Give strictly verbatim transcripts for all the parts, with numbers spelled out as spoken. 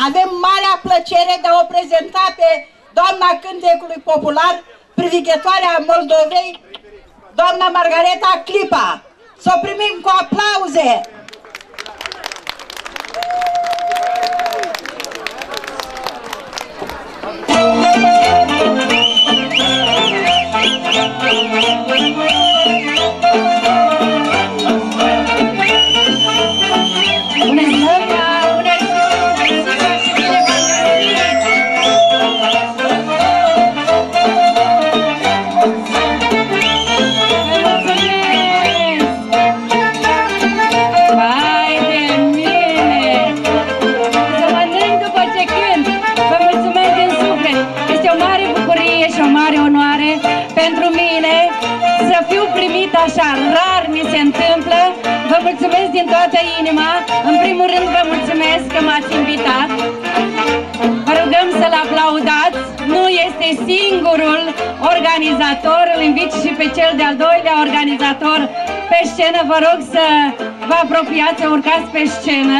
avem marea plăcere de a o prezenta pe doamna cântecului popular, privighetoarea Moldovei, doamna Margareta Clipa. Să o primim cu aplauze! Așa rar mi se întâmplă. Vă mulțumesc din toată inima. În primul rând vă mulțumesc că m-ați invitat. Vă rugăm să-l aplaudați. Nu este singurul organizator. Îl invit și pe cel de-al doilea organizator pe scenă. Vă rog să vă apropiați, să urcați pe scenă,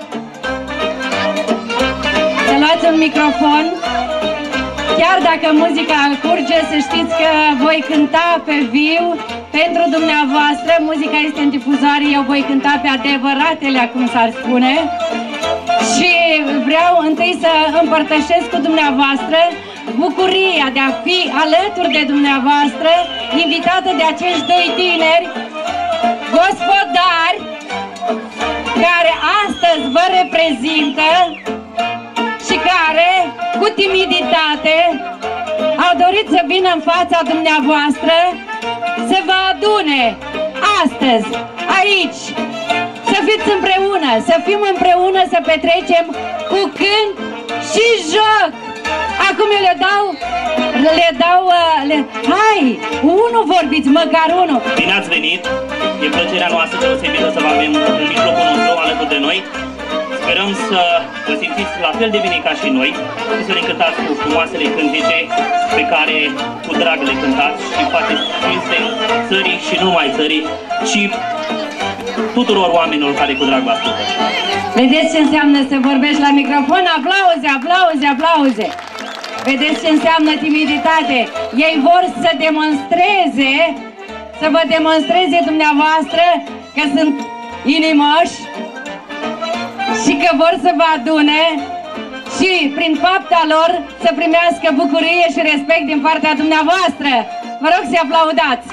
să luați un microfon. Chiar dacă muzica curge, să știți că voi cânta pe viu pentru dumneavoastră. Muzica este în difuzoare, eu voi cânta pe adevăratele, cum s-ar spune. Și vreau întâi să împărtășesc cu dumneavoastră bucuria de a fi alături de dumneavoastră, invitată de acești doi tineri gospodari care astăzi vă reprezintă și care, cu timiditate, au dorit să vină în fața dumneavoastră, să vă adune astăzi, aici, să fiți împreună, să fim împreună, să petrecem cu cânt și joc. Acum eu le dau, le dau, le... hai, unul vorbiți, măcar unul. Bine ați venit, e plăcerea noastră deosebită să vă avem în mijlocul nostru alături de noi. Sperăm să vă simțiți la fel de bine ca și noi și să ne cântați cu frumoasele cântece pe care cu drag le cântați și faceți cinste țării și nu numai țării, ci tuturor oamenilor care cu drag vă ascultă. Vedeți ce înseamnă să vorbești la microfon? Aplauze, aplauze, aplauze! Vedeți ce înseamnă timiditate? Ei vor să demonstreze, să vă demonstreze dumneavoastră că sunt inimoși și că vor să vă adune și prin fapta lor să primească bucurie și respect din partea dumneavoastră. Vă rog să-i aplaudați!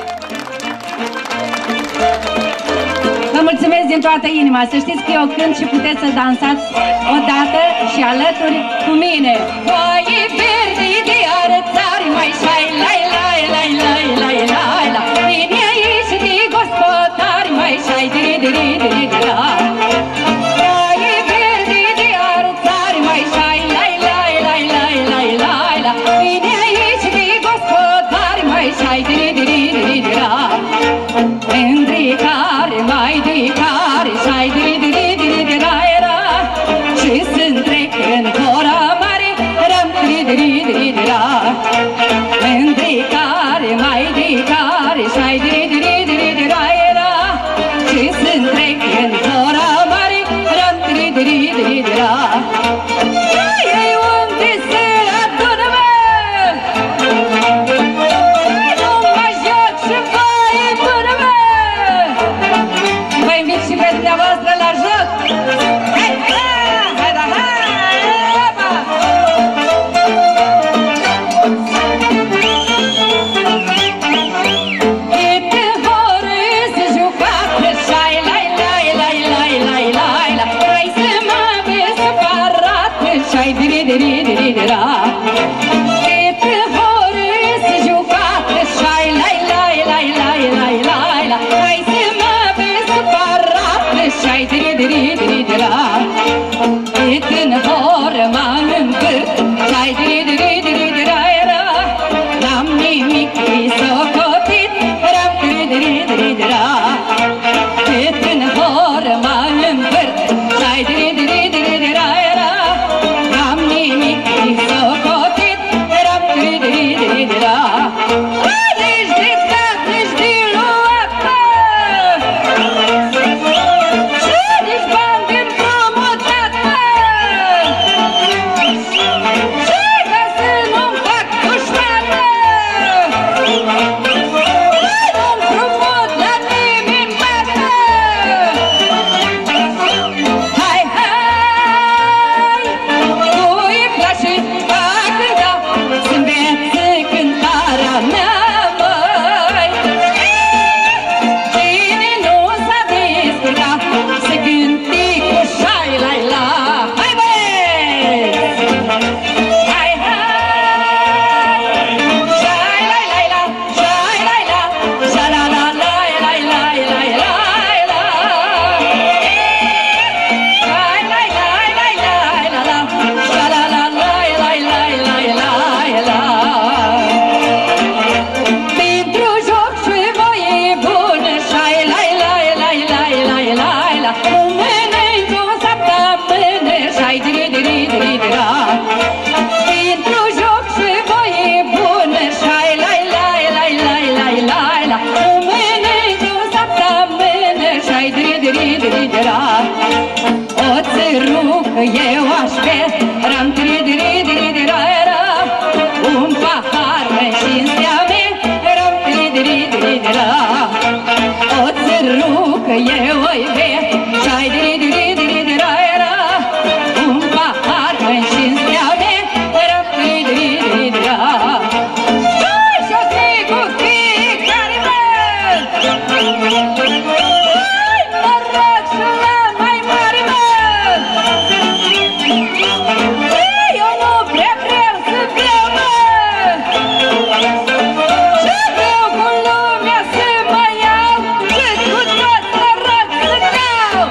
Vă mulțumesc din toată inima. Să știți că eu cânt și puteți să dansați odată și alături cu mine. Foaie verde de arățari, mai șai, lai, lai, lai, lai, lai, lai, la. Vine aici de gospodari, mai șai, diri, diri, diri, diri, la. Foaie verde de arățari, mai șai, lai, lai, lai, lai, lai, lai, la. Vine aici de gospodari, mai șai, diri, diri, diri, diri, la. Mândri care mai de care și-ai diri diri diri diri era și sunt trec în cora mare ram diri diri diri dira. Mândri care mai de care și-ai diri diri diri diri era și sunt trec în cora mare ram diri diri diri dira. Ei unde se adună mă? Nu mă joc și vai până mă! Vă invit și pe dumneavoastră la joc! Hai, hai, hai, da, hai, opa! Câte ore să jucați, șai, lai, lai, lai, lai, lai, lai, la. Hai să mă vezi să parat, șai, diri, diri, diri, dira. Câte ore să jucați, șai, lai, lai, lai, lai, lai, lai, la. Hai să mă vezi să parat, șai, diri, diri, diri, dira. Cât în horă m-am împârt, șai, diri, diri, diri, dira, era. N-am nimic socotit, ram, diri, diri, diri, dira. Cât în horă m-am împârt, șai, diri, diri, diri, dira, era. N-am nimic socotit, ram, diri, diri, diri, dira. Nici de stat, nici de luată, și nici bani din promotate. că eu aș bea, ram tri-di-ri-di-ri-di-ra-ra, un pahar în cinstea mea, ram tri-di-ri-di-ri-di-ra. O țărucă eu îi bea, și-ai di-ri-di-ri-di-ri-di-ra-ra, un pahar în cinstea mea, ram tri-di-ri-di-ri-di-ra. Hai și-o stric cu fiecare mă! Hai, noroc și la mai mare mă! Eu nu prea vreau să beau mă! Și vreau cu lumea să mă iau, și cu tot noroc să dau!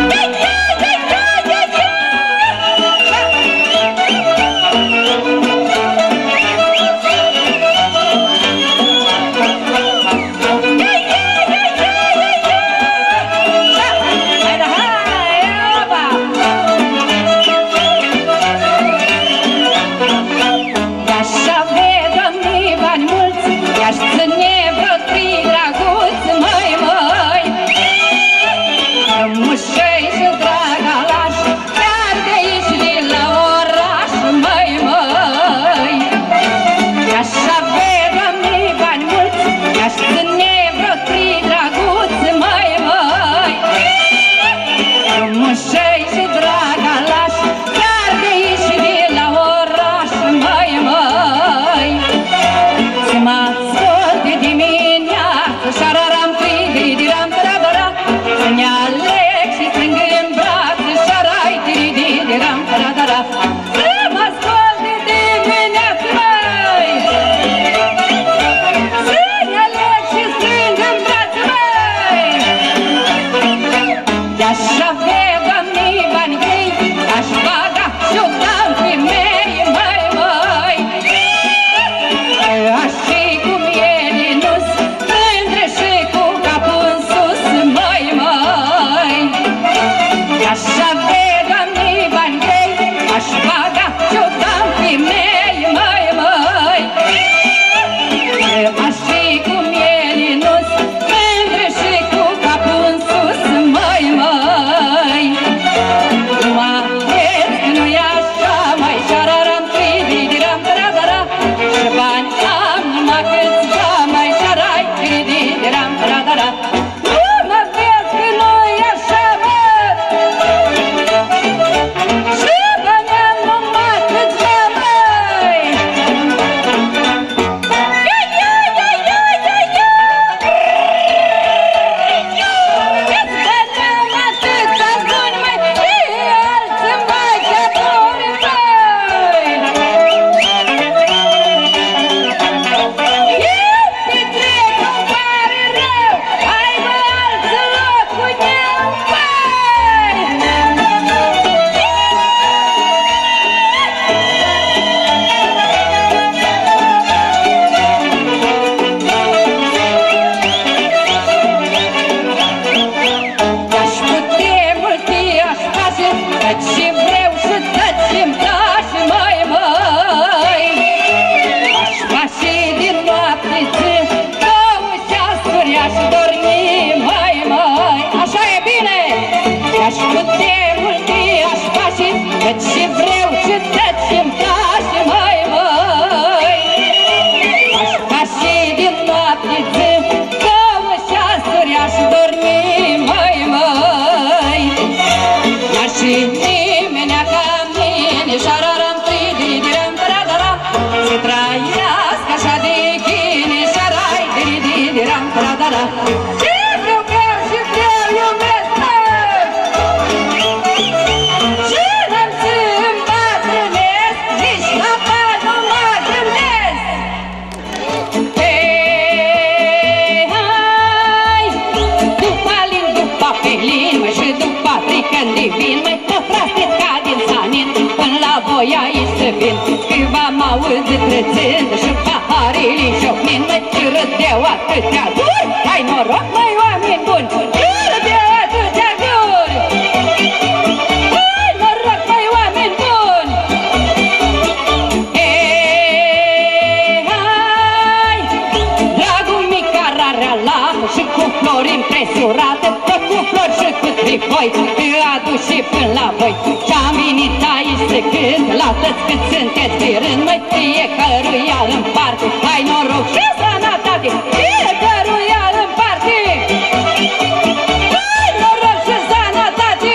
Trățând și paharele șopnind, măi, ce râdeau atâtea guri. Ai noroc, măi, oameni buni, ce râdeau atâtea guri. Ai noroc, măi, oameni buni. Ei, hai, dragul mic care are alată și cu flori impresurate, tot cu flori și cu voi, te aduci și până la voi. Ce-am venit aici să cânt, la toți cât sunteți pe rând, măi, fiecăruia în parte. Hai noroc și sănătate, fiecăruia în parte. Hai noroc și sănătate.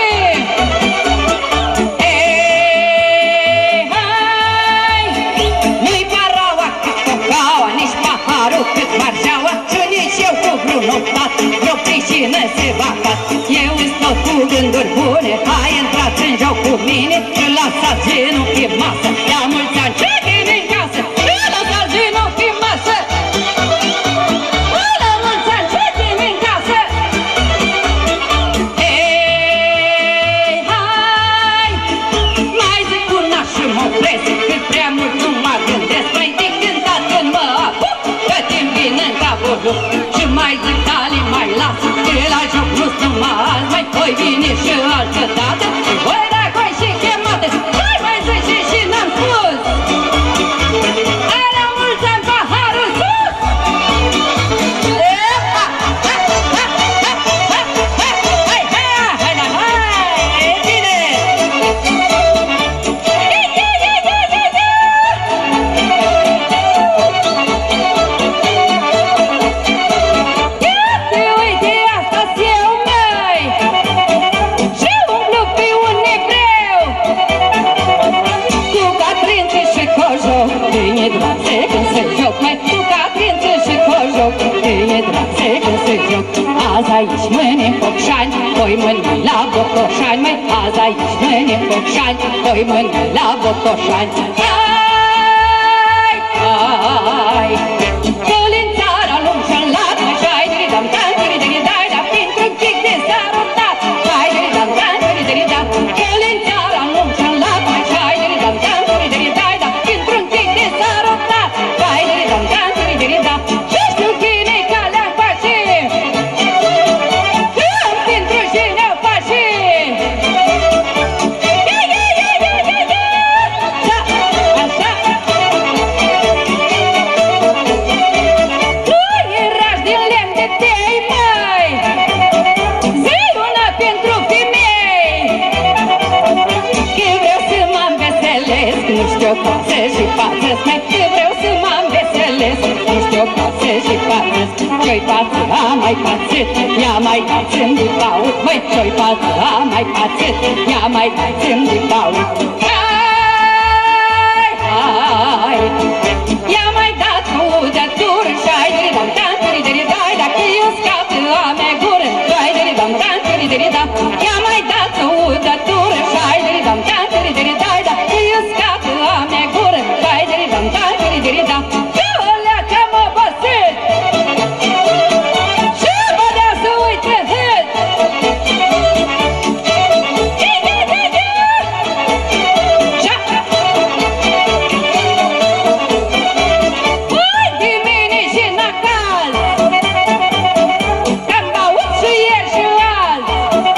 Ei, hai, nu-i paraua cât cocaua, nici paharul cât marșaua, și nici eu cu vreun optat, vreo pricină se va cat. Eu îți tot cu gânduri bune, hai intrați în joc cu mine, și lăsați genul pe masă, la mulți ani ce vine în casă, și lăsați genul pe masă. La mulți ani ce vine în casă. Ei, hai, mai zic cu naș și mă opresc, cât prea mult nu mă gândesc, mai de cântat când mă apuc, că timp vin în capul lup. Și mai zic tali, mai las, că la joc nu-s numai azi, mai voi vine și altă dată, și voi da coi și chemate, hai mai zice și n-am spus. Hai la mulți ani paharul sus! Epa! Hai, hai, hai, hai, hai, hai, hai, hai, hai, e bine! Iată, uite, asta-s eu, măi! Și umblu pe un evreu, cu catrințe și cojoc, bine drațe când se joc, măi, cu catrințe și cojoc, bine drațe când se joc. Azi aici, mâine în Focșani, doi mâini la Botoșani, măi, azi aici, mâine în Focșani, doi mâini la Botoșani. Hai, hai, că-l-n țara lung și-n lat, măi, și-ai diri-dam, tan-diri, diri-dai, dar printr-un pic de sarutat, hai diri-dam, tan-diri, diri-da, că-l-n țara lung și-n lat, măi, și-ai diri-dam, tan-diri, diri-dai, dar printr-un pic de sarutat, hai diri-dam, tan-diri, diri-da, și știu cine-i calea face, că pentru cine o face. Ia, ia, ia, ia, ia, ia, da, așa. Tu erași din lemn de tei, măi, zi una pentru femei, că vreau să mă înveselesc, nu știu coase și față-s, măi, că vreau să mă înveselesc, nu știu coase și față-s. Ce-i față, a mai pațet, ia mai dați-mi de baut, măi, ce-i față, a mai pațet, ia mai dați-mi de baut. Hai, hai, ia mai dați cu udătură, și-ai diri-dam, tan-diri-diri-dai, dacă eu scap de la mea gură, și-ai diri-dam, tan-diri-diri-da, ia mai dați cu udătură, și-ai diri-dam, tan-diri-diri-dai, dacă eu scap de la mea gură, și-ai diri-dam, tan-diri-diri-da, că ălea că-am obosit, și bădea să uite hât. Hai de mine și n-acaz, că-mi baut și ieri și azi,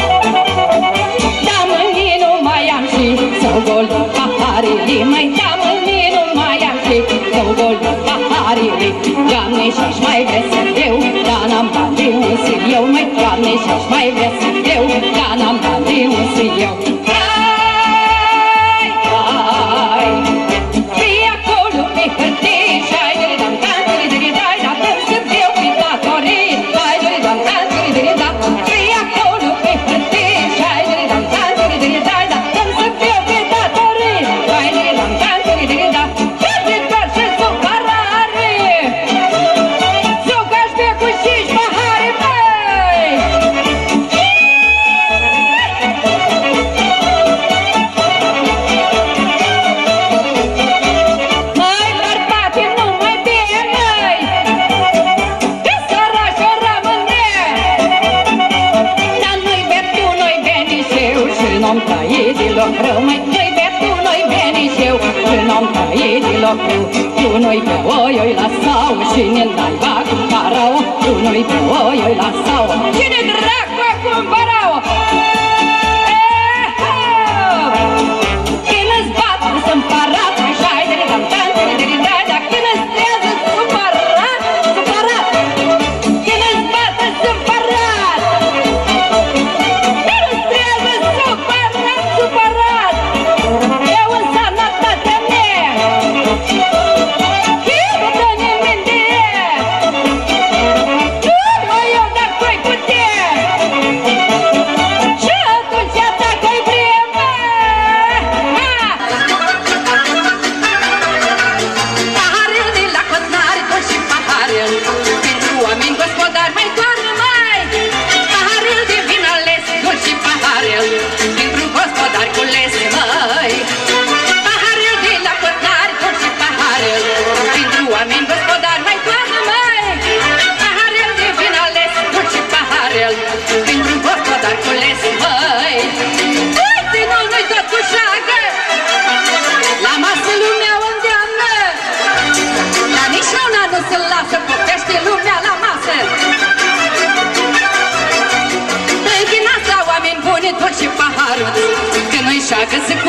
da mâini nu mai am și să-mi gol paharele, măi, da mâini nu mai am și să-mi gol paharele. Doamne, și-aș mai vrea să eu, dar n-am bani de un să eu, măi, Doamne, și-aș mai vrea să eu, dar n-am bani de un să eu. Hai, hai, fii acolo pe hârtie, și-ai diri-dam, tan-diri-diri-dai, dar dăm să fiu pe datorii, hai diri-dam, tan-diri-diri-da, fii acolo pe hârtie, și-ai diri-dam, tan-diri-diri-dai, dar dăm să fiu pe datorii, hai diri-dam, tan-diri-diri-da, că-ți doar și supărare, zucași pe cu cinci pahare, măi! Mai bărbate nu mai bine, măi, că sărași o rămâne, dar nu-i bertu, nu-i benișeu și n-om taie deloc rău, măi, nu-i bertu, nu-i benișeu și n-om taie deloc rău. Tu nu-i pe oi-oi la sau, cine-n naiba cumpără-o, tu nu-i pe oi-oi la sau, cine dracu a cumpără-o? Când-ți bat să-mi parat, măi, și-ai diri-dam, tan-diri-diri-dai, dar când-ți trează supărat, supărat, când-ți bat să-mi parat, când-ți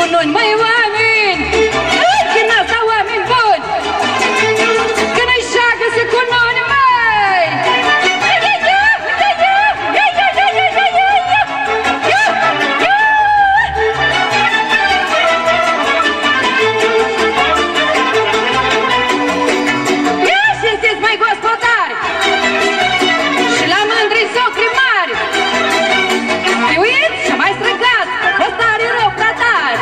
cununi, măi oameni, din asta oameni buni, că nu-i șagă să cununi, măi! Ia știți, măi gospodari, și la mândri socri mari, uiți și mai străgați, ăstarii rău pratari.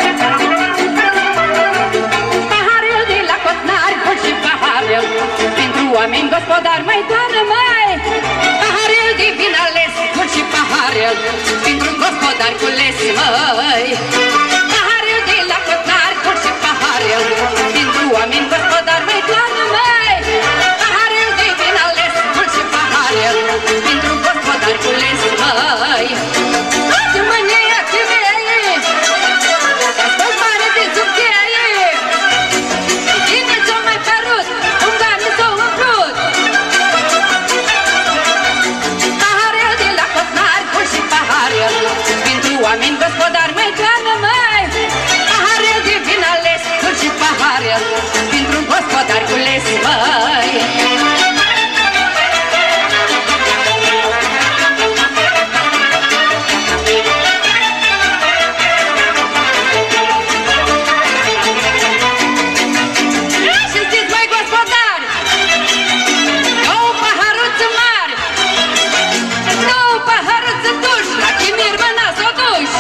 Paharul de la Cotnari, dulci și paharul, pentru oameni gospodari, mai doamnă, mai! Paharul de vin ales, dulci și paharul, pentru gospodari cules, măi! Paharul de la Cotnari, dulci și paharul, pentru oameni gospodari, mai doamnă, mai! Paharul de vin ales, dulci și paharul, pentru gospodari cules, măi! Toate mâneia ce vei, asta-s mare de subcheie, cine ți-o mai părut, un gani s-o umplut. Paharul de la Cotnari, dulci și paharul, pentru oameni gospodari, mai doamnă, mai! Paharul de vin ales, dulci și paharul, pentru gospodari cules, măi! Și știți, măi gospodari, două paharuțe mari, două paharuțe duși, la chimir mâna s-o duși.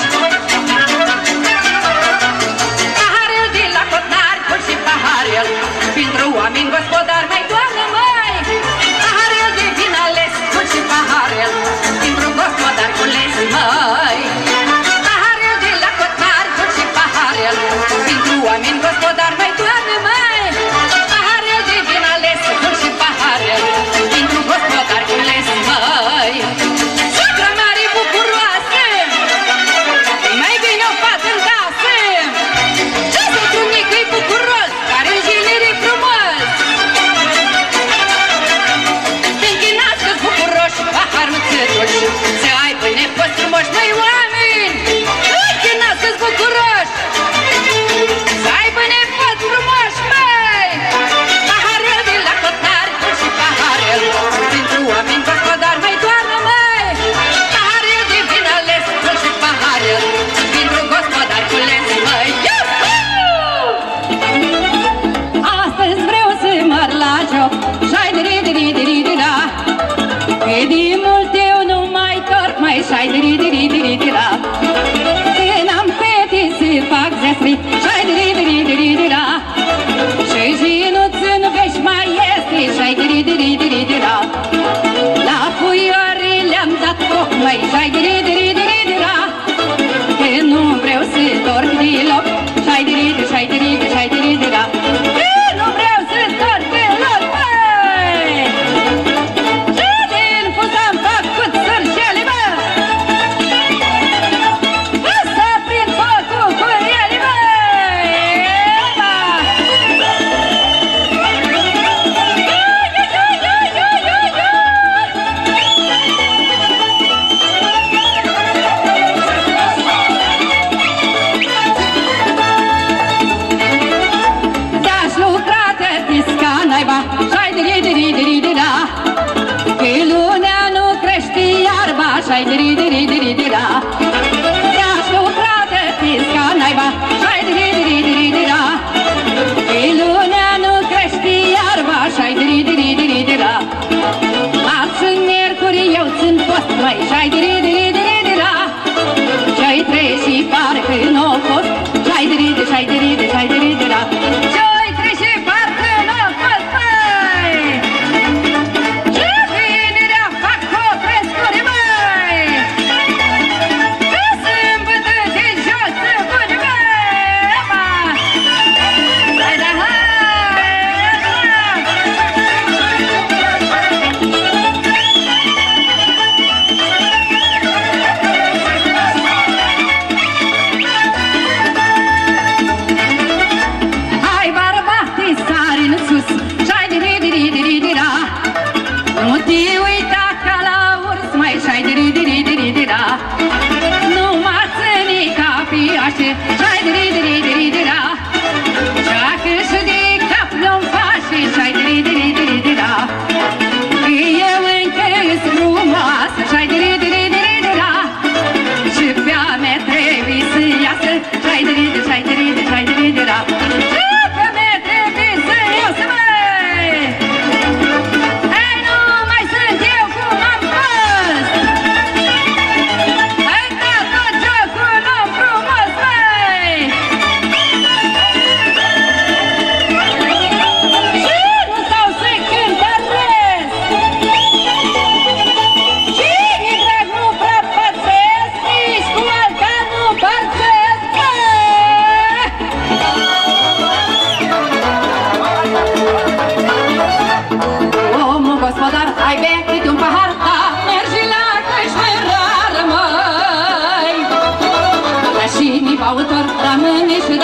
Paharul de la Cotnari, dulci și paharul, pentru oameni gospodari, mai doamnă, măi! Paharul de vin ales, dulci și paharul, pentru gospodari cules, măi! Paharul de la Cotnari, dulci și paharul, pentru oameni gospodari, mai doamnă, măi! Paharul de vin ales, dulci și paharul, pentru gospodari cules, măi! Soacra mare bucuroasă, mai bine o fată în casă, ce soțul mic-i bucuros, care în jilere frumos. Te-nchinați-ți bucuroși, paharuțe duși, să aibă nepoți frumoși, măi oameni! Te-nchinați-ți bucuroși, să aibă nepoți frumoși, măi! Paharul de la Cotnari, dulci și paharul, pentru oameni gospodari, mai doamnă, măi! Paharul de vin ales, dulci și paharul, pentru gospodari cules, măi! Astăzi vreau să măr la joc, șai de ri de ri de ri de la, că de mult eu nu mai torc, mai șai de ri de ri de ri de la. Când am fete să fac zestri, șai de ri de ri de ri de la, și jinuț în vești mai este, șai de ri de ri de ri de la. La puioare le-am dat foc, mai șai de ri de ri de ri de la, că nu vreau să torc deloc, șai de ri de, șai de ri de, șai de ri de la. Că nu vreau să torc deloc, măi! Ce din fus am făcut sârșele, mă! Să prind focul cu ele, măi! Ba! Te-aș lucra tătis ca naiba, șai de ri de ri de ri de la, că lunea nu crește iarba, șai de ri de ri de ri de la. Te-aș lucra tătis ca naiba, șai de ri de ri de ri de la, că lunea nu crește iarba, șai de ri de ri de ri de la. Marți în miercuri eu țin post, măi, șai de ri de ri de ri de la, ce-i treci și parcă n-o fost, șai de ri de, șai de ri de, șai de ri de la. Ce-i treci și parcă n-o fost, măi! Ce vinerea fac cu frescuri, măi! Că sâmbătă de jos să pune, măi! Hai, da, hai! Hai, ba,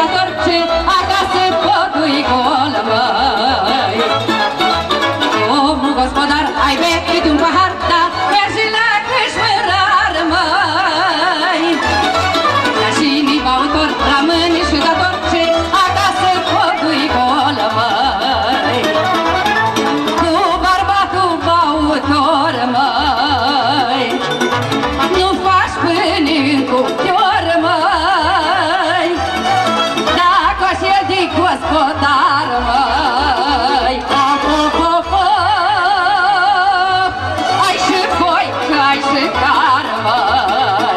s-a torce, acasă podul-i gol, măi. Omul gospodar, ai betit un pahar, da, mergi la cășmărar, măi. Dar și nici băutor, rămâne și s-a torce, acasă podul-i gol, măi. Cu bărbatul băutor, măi, nu faci pâine în cuptor, măi. Dacă și el de gospodar, măi, op, op, op, op, ai și voi, că ai și car, măi.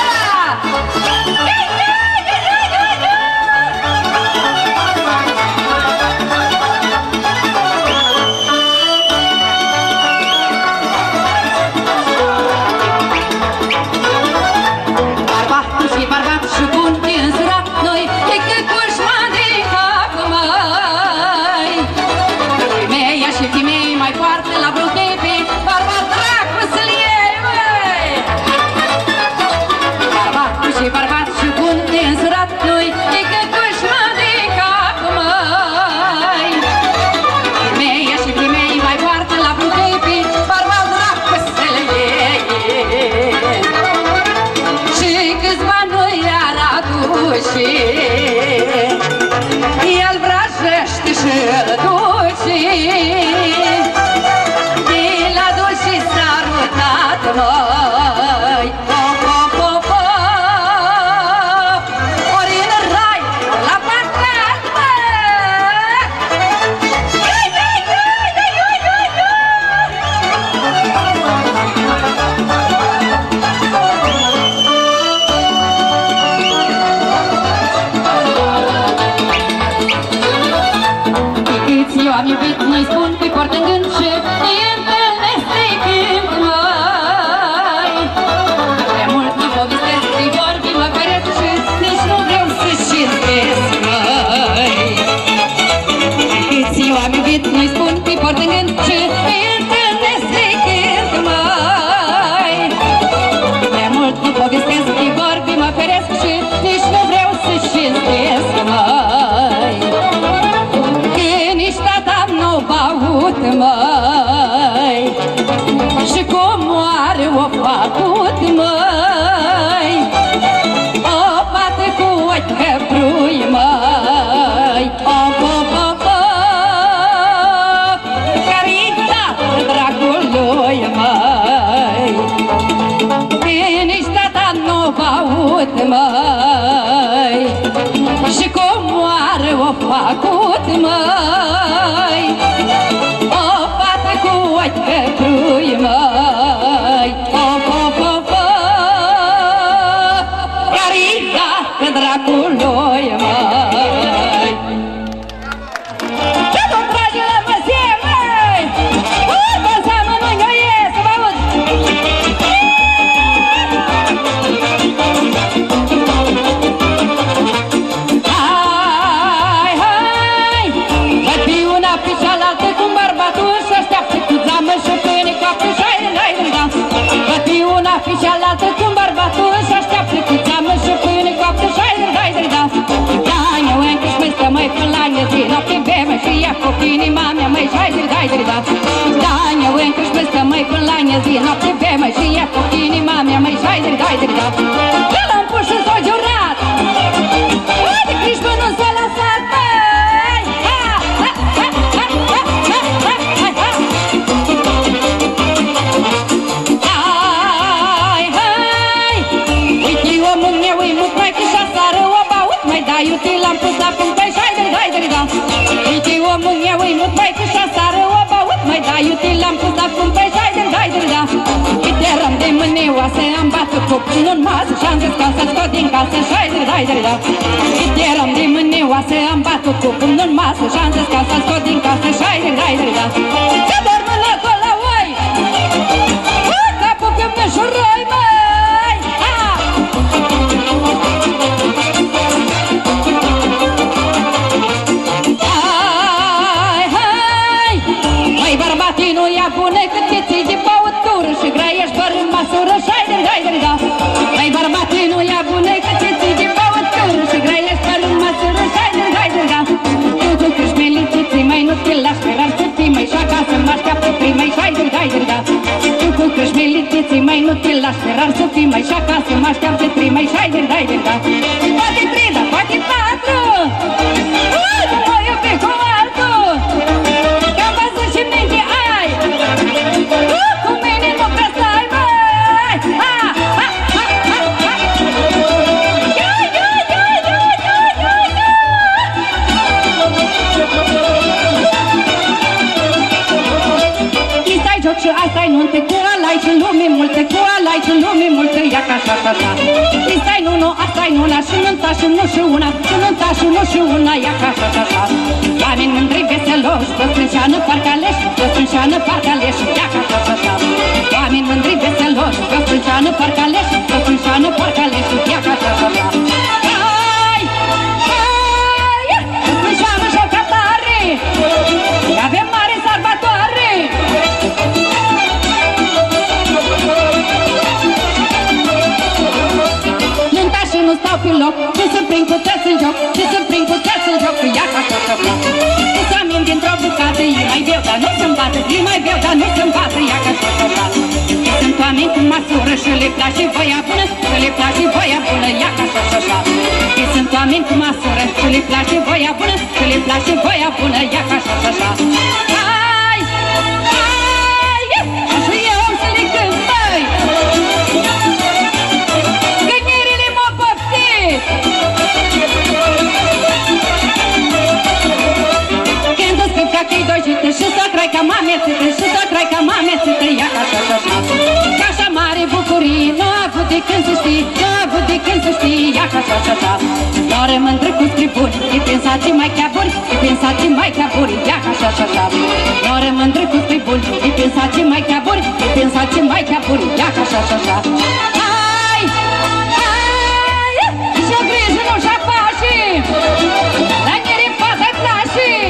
Barbatul și barbat și bun de însurat noi, e că cușma de cap, măi. Femeia și femei mai poartă la bruchepe, barbat dracu să-l iei, măi. Barbatul și barbat și bun de însurat noi, e că cușma de cap, măi. Femeia și femei mai poartă la bruchepe, barbat dracu să-l iei. Și câțiva nu i-ar aduce, el vrăjește și-l duce. El a dus și s-a rutat, măi, op, op, op, op, ori în rai, la păcat, măi. Iui, iui, iui, iui, iui, iui. Câți eu am iubit, nu-i spun că-i port în gând și îi întâlnesc trecând, măi. Prea mult nu povestesc, îi vorbi, mă feresc și nici nu vreau să-și cinstesc, măi. Câți eu am iubit, nu-i spun că-i port în gând și îi întâlnesc trecând, măi. Prea mult nu povestesc, îi vorbi, mă feresc și nici nu vreau să-și cinstesc, măi. Nici tata n-o băut, măi, și cum oare o făcut, măi. O fată cu ochi căprui, măi, op, op, op, op, care-i dată dragului, măi. Nici tata n-o băut, măi, și cum oare o făcut, măi. O fată cu ochi căprui, măi, op, op, op, op, care-i dată dracului, măi. Ce tot trage la măsie, măi? Urmă înseamnă mângăie, să vă aud. Hai, hai, văd pe una pe cealaltă cum bărbatul și așteaptă cu zamă și pâine cu apă și hai, hai, hai, hai. Văd pe una pe cealaltă cum bărbatul și așteaptă cu zamă și pâine cu apă și hai, hai, hai, hai. Da-ne încă șmestă, măi, până la zi, noapte beme și ia cu inima mea, măi, și hai, hai, hai, hai. Da-ne încă șmestă, măi, până la zi, noapte beme și ia cu inima mea, măi, și hai, hai, hai, hai. Că l-am pus și s-o jurat, uite, Criști până nu s-a lăsat, măi. Ha, ha, ha, ha, ha, ha, ha, ha, ha. Hai, hai, uite, omul meu, e mult mai că și-a sară o băut, mai da, iute, l-am pus la punct, hai, hai, hai, hai, hai, hai. Uite, omul meu, e mult mai că și-a sară o băut, mai da, iute, l-am pus la punct, hai, hai, hai, hai, hai, hai. Uite, răm de mâneoasă, am batut copul în masă și-am zis că să scot din casă, hai, hai, hai, hai, hai. Uite, răm de mâneoasă, am batut copul în masă și-am zis că să scot din casă, hai, hai, hai, hai, hai. Să dormă la col la oi, capul că mă șuroi, măi. Hai, hai, măi, bărbatii nu ia bune cât te ții de băutură și grăiești fără măsură, hai, hai, hai, hai, hai. Măi, bărbatii nu ia bune cât te ții de băutură și grăiești fără măsură, ești militiții, mai nu te lași, pe rar să fii mai și acasă, mă așteaptă trei, mai și-ai din dai din da. Poate trei, dar poate patru, nu mă iubi cu altul, că-am văzut și minte ai, cu mine nu prea stai, măi, ha, ha, ha, ha, ha. Ia, ia, ia, ia, ia, ia, ia. Îi stai joc și asta-i nunte, cu ăla-i și lume multe, cu ăla-i și lume multe, ia ca așa, așa, așa. Îi stai nu, nu, asta-i nuna, și nunta și nu și una, și nunta și nu și una, ia ca așa, așa, așa. Oameni mândri veseloși, toți înșeană parcă aleși, toți înșeană parcă aleși, ia ca așa, așa, așa. Oameni mândri veseloși, toți înșeană parcă aleși, toți înșeană parcă aleși, ia ca așa, așa, așa. Hai, hai, toți înșeană joca tare, avem mare sărbătoare. Nunta și nu stau pe loc, ce să prind cu tăți în joc, ce să prind cu tăți în joc, ia ca așa, așa. Să amin dintr-o bucată, e mai beau, dar nu se-mi bată, e mai beau, dar nu se-mi bată, ia ca așa, așa. Sunt oameni cu măsură și le place voia bună, și le place voia bună, ia ca așa, așa. Sunt oameni cu măsură și le place voia bună, și le place voia bună, ia ca așa, așa. Hai, hai, așa eu om să le cânt, băi! Gândirile m-au poftit! Când îți spui că-i dojită și să trai ca mamețită, și să trai ca mamețită, ia ca așa, așa. Ca așa mare bucurie, nu a avut de când să știi, nu a avut de când să știi, ia ca așa, așa. Doare mândră cu striburi, e pensați mai chiaburi, e pensați mai chiaburi, ia ca așa, așa, așa. Doare mândră cu striburi, e pensați mai chiaburi, e pensați mai chiaburi, ia ca așa, așa, așa. Hai, hai, și-o grijă nu și-a faci, la neri în fața clașii.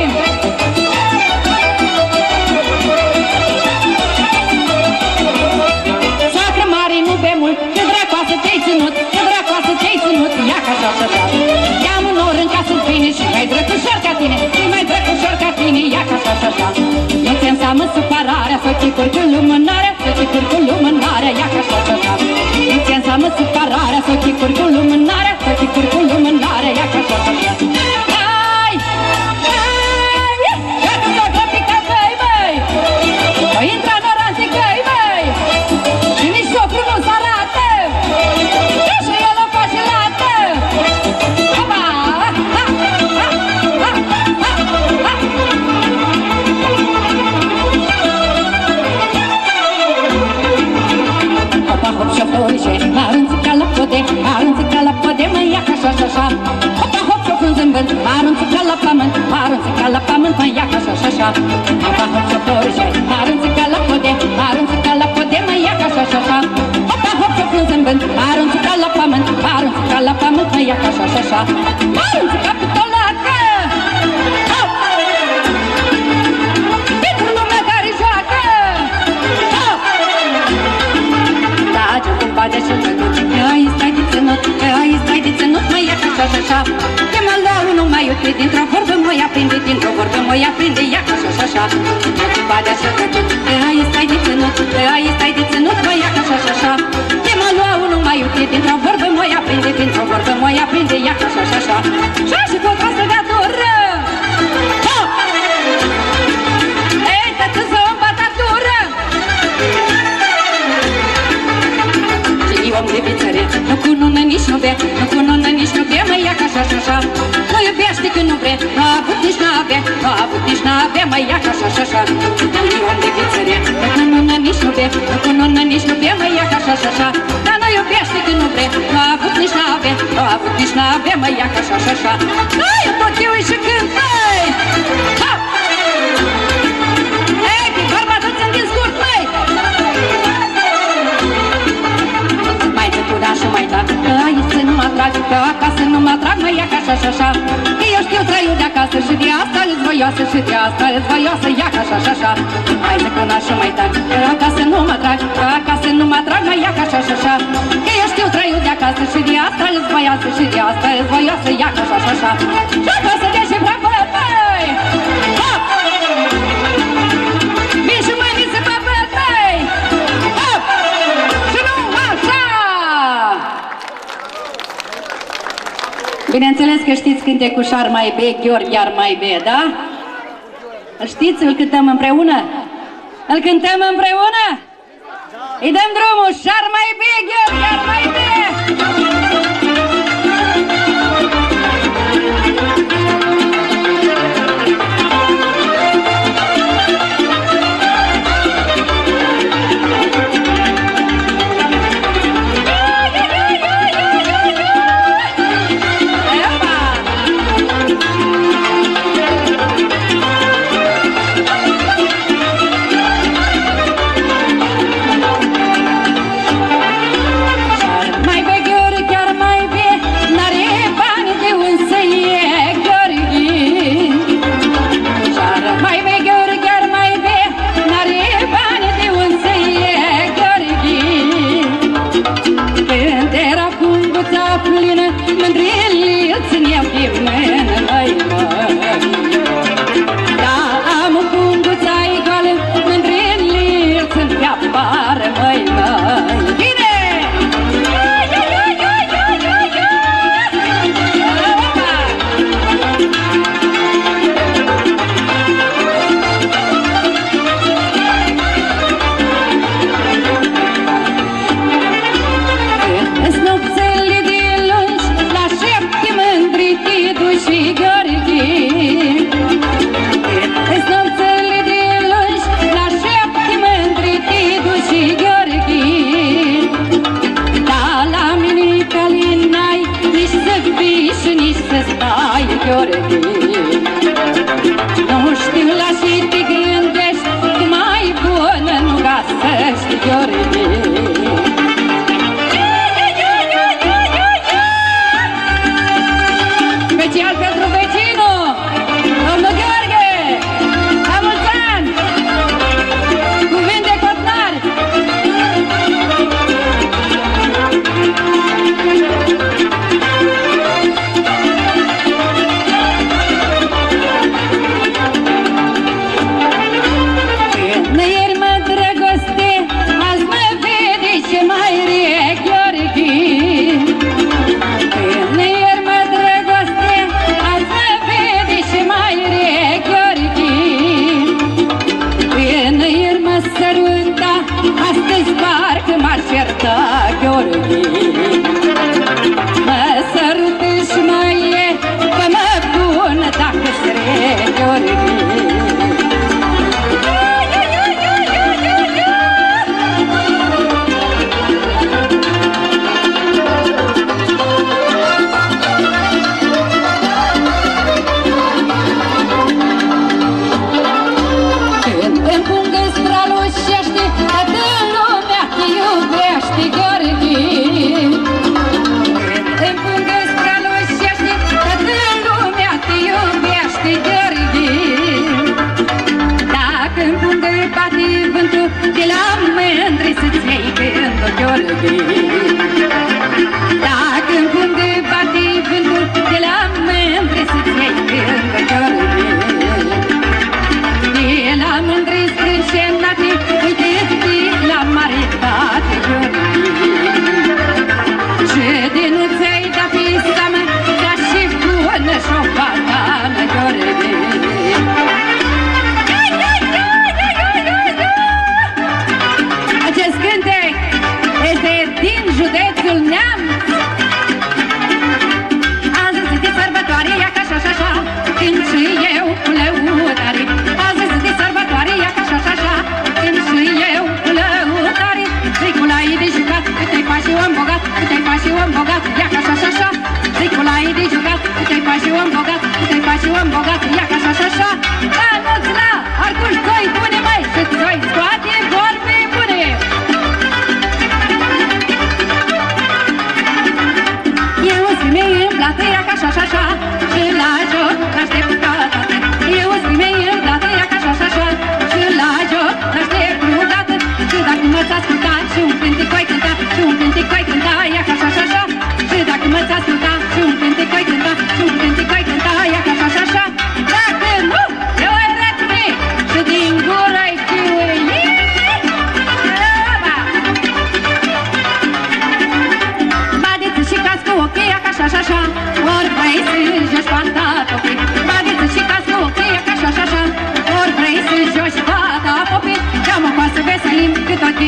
Soacră mare nu be mult, că dracoasă te-ai ținut, că dracoasă te-ai ținut, ia ca așa, așa, așa. Ia-mă nor în casă-ți vine și mai drăcușor ca tine, și mai drăcușor ca tine, ia ca așa, așa, așa. Nu te înseamnă supărarea, să te curci cu lumânarea, să te curci cu lumânarea, ia ca așa, așa, așa. Nu te înseamnă supărarea, să te curci cu lumânarea, să te curci cu lumânarea, ia ca așa, așa, așa. Hai, hai, ia că s-o grăpica căi, băi, o intra în oranții căi, băi, și nici socru nu s-arată, că și el o face lată. Opa, ha, ha, ha, ha, ha, ha. Opa, hop, șoforișe, arunță ca la pode, arunță ca la pode, mă ia ca așa, așa, așa. Opa, hop, șofun zâmbând, arunță ca la pământ, arunță ca la pământ, mă ia ca așa, așa, așa. Opa, hop, șoforișe, arunță ca la pode, arunță ca la pode, mă ia ca așa, așa, așa. Opa, hop, șofun zâmbând, arunță ca la pământ, arunță ca la pământ, mă ia ca așa, așa, așa. Arunță ca pe tolacă, hop! Pentru lumea care joacă, hop! Trage cu bade și te duci, că aici stai de ținut, că aici stai de ținut, mă ia ca așa, așa, așa. Te mă lua nu mai iute, dintr-o vorbă mă ia prinde, dintr-o vorbă mă ia prinde, ia ca așa, așa, așa. Cu bade și te duci, că aici stai de ținut, că aici stai de ținut, mă ia ca așa, așa, așa. Te mă lua nu mai iute, dintr-o vorbă mă ia prinde, dintr-o vorbă mă ia prinde, ia ca așa, așa, așa. Și așa cu o casă de adoră. Hop! Ei, tătă-ți o îmbătatură. Om de vițăre, nu cu nună nici nu bea, nu cu nună nici nu bea, mă ia ca așa, așa, așa. Nu iubește când nu vrea, nu a avut nici n-a avea, nu a avut nici n-a avea, mă ia ca așa, așa, așa. Om de vițăre, nu cu nună nici nu bea, nu cu nună nici nu bea, mă ia ca așa, așa, așa. Dar nu iubește când nu vrea, nu a avut nici n-a avea, nu a avut nici n-a avea, mă ia ca așa, așa, așa. Hai, eu tot eu și cânt, băi! Hop! Ei, pe barba du-ți-mi din scurt, băi! Și mai da, că aici să nu mă atrag, că acasă nu mă atrag, mă ia ca așa, așa, așa. Că eu știu traiul de acasă și de asta îți voioasă, și de asta îți voioasă, ia ca așa, așa, așa. Hai să cuna și mai da, că acasă nu mă atrag, că acasă nu mă atrag, mă ia ca așa, așa, așa. Că eu știu traiul de acasă și de asta îți voioasă, și de asta îți voioasă, ia ca așa, așa, așa. Și acasă de și bravo, băi! Hop! Vin și mâini se bă, băi! Hop! Bineînțeles că știți cântecul Și-ar mai be, Gheorghe ar mai be, da? Îl știți? Îl cântăm împreună? Îl cântăm împreună? Îi dăm drumul! Și-ar mai be, Gheorghe ar mai be! M-ați ascultat și un cântec voi cânta, și un cântec voi cânta, ia ca așa, așa, așa. Dacă nu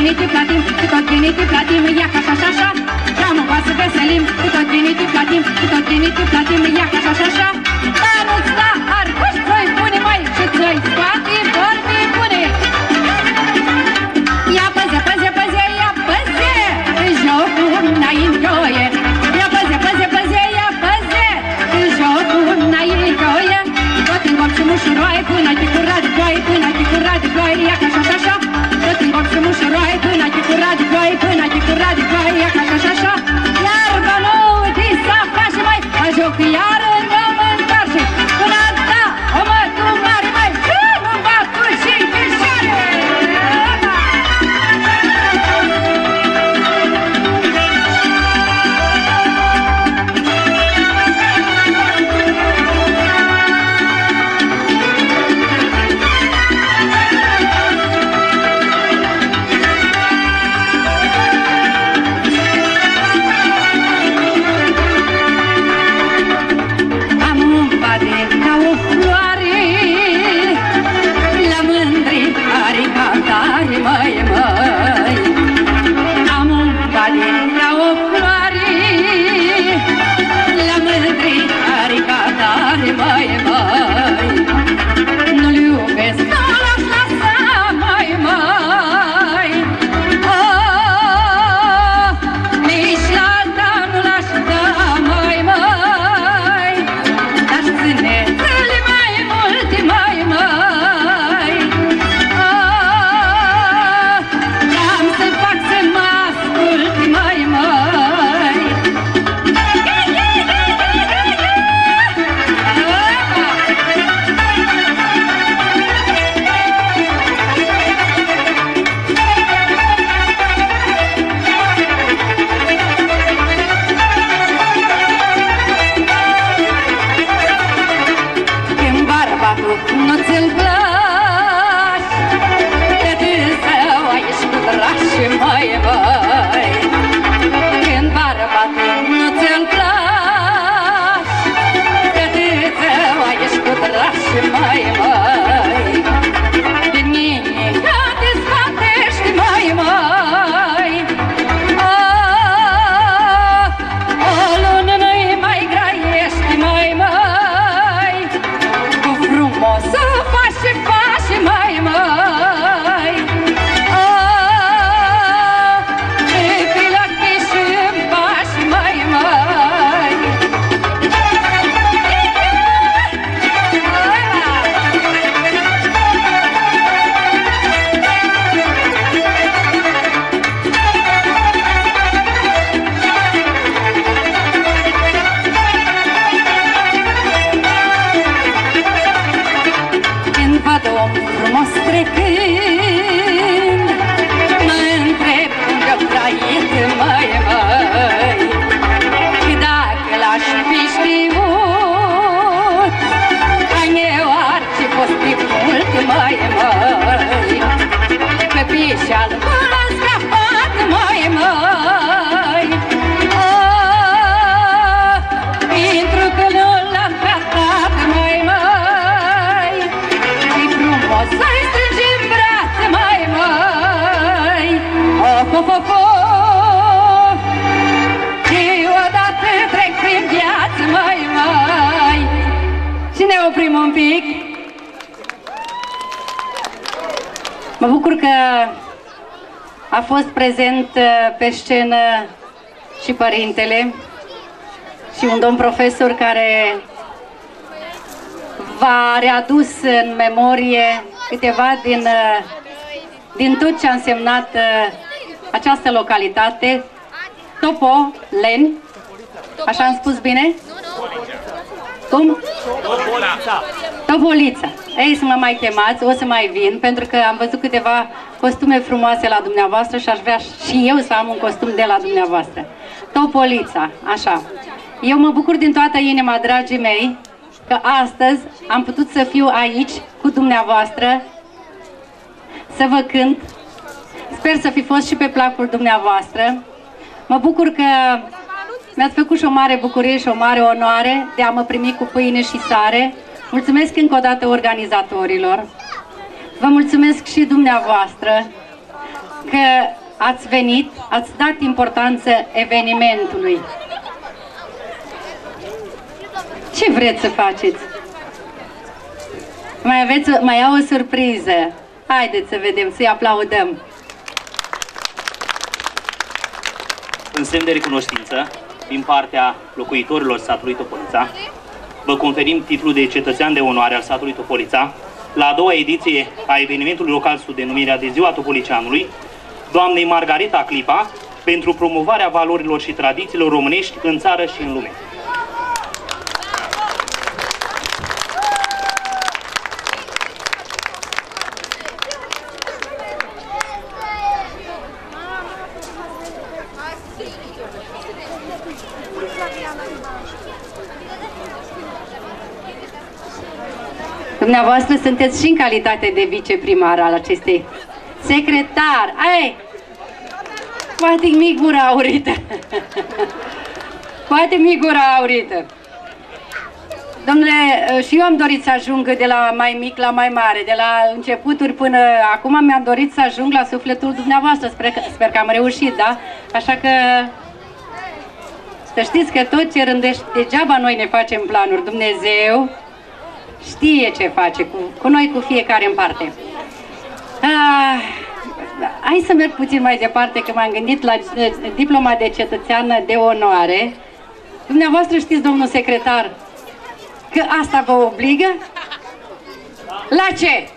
venit te platim, că tot venit te platim, ia ca așa, așa, geamă va să veselim, că tot venit te platim, că tot venit te platim, ia ca așa, așa, dar nu-ți da arcuși, ți-i pune mai și ți-i scoate vorbi bune. Ia păze, păze, păze, ia păze, jocul n-ai înjoie, ia păze, păze, păze, ia păze, jocul n-ai înjoie, tot în gop și mușuroaie, până te cura de ploaie, până te cura de ploaie, ia ca așa, așa, tot în gop și mușuroaie, până te cura de ploaie, până te cura de ploaie, ia ca așa, așa, iarba nouă, de să faci mai, a joc iară, nu mă întoarce, până da, o mă tu mare mai, și mă bat tu și fișoare. Mă bucur că a fost prezent pe scenă și părintele și un domn profesor care v-a readus în memorie câteva din, din tot ce a însemnat această localitate, Topoleni, așa am spus bine? Cum? Topolița. Topolița. Ei, să mă mai chemați, o să mai vin, pentru că am văzut câteva costume frumoase la dumneavoastră și aș vrea și eu să am un costum de la dumneavoastră. Topolița, așa. Eu mă bucur din toată inima, dragii mei, că astăzi am putut să fiu aici cu dumneavoastră, să vă cânt. Sper să fi fost și pe placul dumneavoastră. Mă bucur că mi-ați făcut și o mare bucurie și o mare onoare de a mă primi cu pâine și sare. Mulțumesc încă o dată organizatorilor. Vă mulțumesc și dumneavoastră. că ați venit, ați dat importanță evenimentului. Ce vreți să faceți? Mai aveți, mai au o surpriză. Haideți să vedem, să-i aplaudăm. În semn de recunoștință, din partea locuitorilor satului Topolița, vă conferim titlul de cetățean de onoare al satului Topolița la a doua ediție a evenimentului local sub denumirea de Ziua Topoliceanului, doamnei Margareta Clipa, pentru promovarea valorilor și tradițiilor românești în țară și în lume. Dumneavoastră sunteți și în calitate de viceprimar al acestei. Secretar! Ai! Poate mic gura aurită. Poate mic gura aurită. Domnule, și eu am dorit să ajung de la mai mic la mai mare, de la începuturi până acum mi-am dorit să ajung la sufletul dumneavoastră. Sper că, sper că am reușit, da? Așa că să știți că tot ce rândești, degeaba noi ne facem planuri. Dumnezeu știe ce face cu, cu noi, cu fiecare în parte. Ah, hai să merg puțin mai departe, că m-am gândit la diploma de cetățeană de onoare. Dumneavoastră știți, domnul secretar, că asta vă obligă? La ce?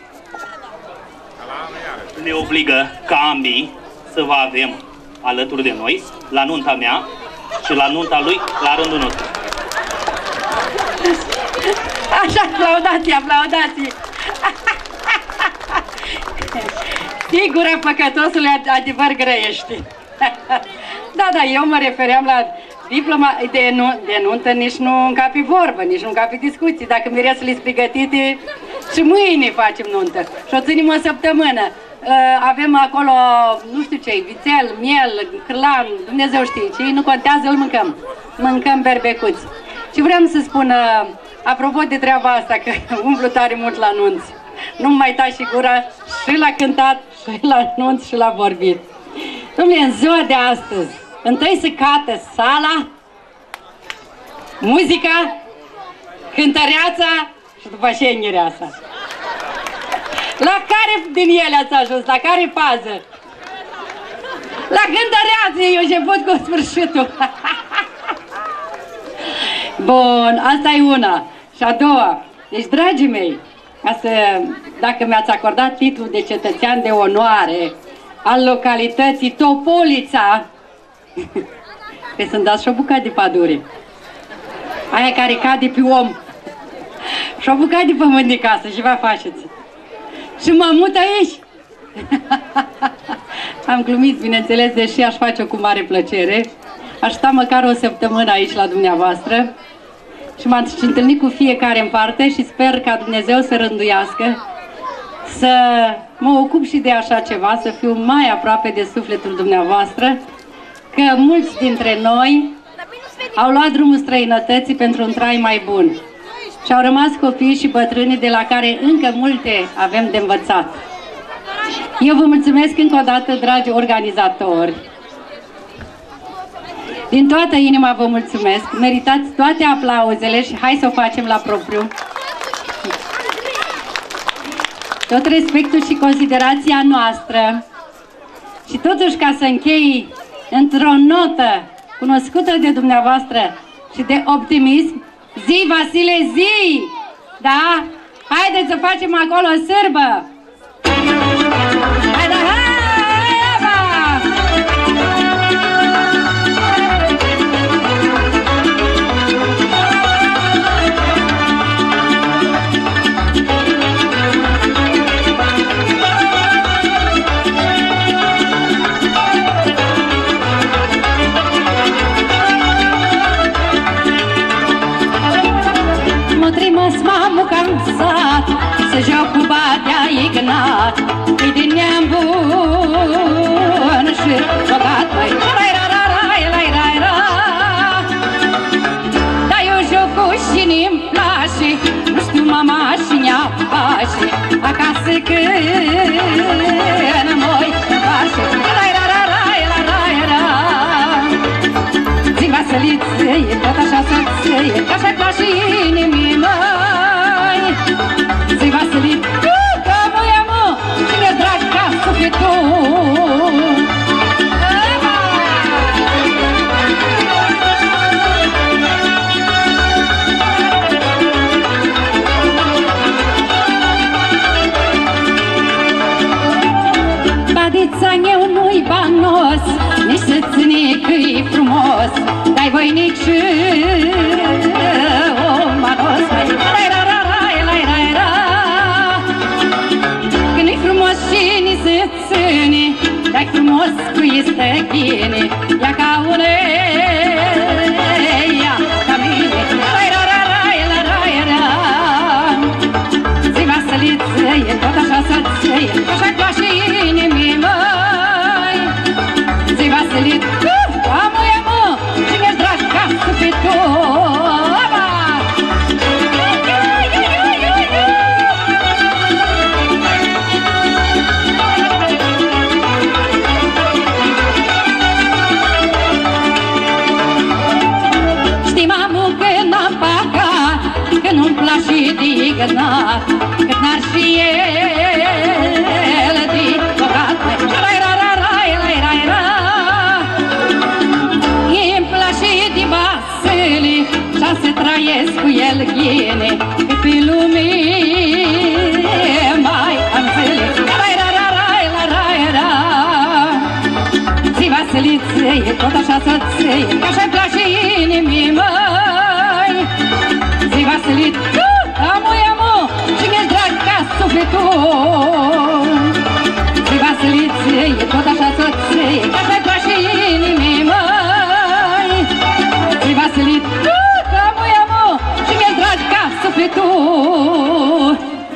Ne obligă ca ambii să vă avem alături de noi la nunta mea și la nunta lui la rândul nostru. Așa, aplaudați, aplaudați! Sigura păcătosului adevăr grăiești. Da, da, eu mă refeream la diploma de, nu, de nuntă, nici nu încapi vorbă, nici nu încapi discuții. Dacă mireasele-s pregătite, și mâine facem nuntă. Și o ținem o săptămână. Avem acolo, nu știu ce, vițel, miel, cârlan, Dumnezeu știe ce, nu contează, îl mâncăm. Mâncăm berbecuți. Și vreau să spun, apropo de treaba asta, că umplu tare mult la nunți. Nu mai taci și gura și la cântat, și la nunți, și la vorbit. Dom'le, în ziua de astăzi, întâi se cată sala, muzica, cântăreața și după aceea mireasa. La care din ele ați ajuns? La care fază? La cântăreață, eu început cu sfârșitul. Bun, asta e una. Și a doua. Deci, dragii mei, ca să, dacă mi-ați acordat titlul de cetățean de onoare al localității Topolița, trebuie să-mi dați și o bucată de pădure. Aia care cade pe om. Și o bucată de pământ de casă și vă faceți. Și mă mut aici. Am glumit, bineînțeles, deși aș face-o cu mare plăcere. Aș sta măcar o săptămână aici la dumneavoastră și m-am întâlnit cu fiecare în parte și sper ca Dumnezeu să rânduiască să mă ocup și de așa ceva, să fiu mai aproape de sufletul dumneavoastră, că mulți dintre noi au luat drumul străinătății pentru un trai mai bun și au rămas copii și bătrâni de la care încă multe avem de învățat. Eu vă mulțumesc încă o dată, dragi organizatori. Din toată inima vă mulțumesc, meritați toate aplauzele și hai să o facem la propriu. Tot respectul și considerația noastră și totuși ca să închei într-o notă cunoscută de dumneavoastră și de optimism, zi, Vasile, zi! Da? Haideți să facem acolo sârbă! Haide, hai! M-am cansat să joc cu batea Ignat, îi din neam bun și jocat, măi, rai, ra, ra, rai, rai, rai, ra. Dar eu jocul și ne-mi place, nu știu mama și nea pace, acasă când noi pace. mic și o manos. Când-i frumos și ni zâțâni, dacă frumos cu istăchini, ia ca uneia, ca mine. Zi Vasiliță, e tot așa să-ți e, așa-i place inimii măi. Zi Vasiliță, amu e mă, și mi-e drag ca sufletul. Nu-mi place de gănat, cât n-ar fi el de bogat. Îmi place de Vasile și-am să trăiesc cu el ghine, că pe lume mai am zile. Zi Vasiliță, e tot așa să-ți e, că așa-mi place inimii măi. Zi Vasiliță, amu e amu, și mi-e drag ca sufletul. Zi Vasiliță, e tot așa să-ți e, că așa-i place inimii măi. Zi Vasiliță, amu e amu, și mi-e drag ca sufletul.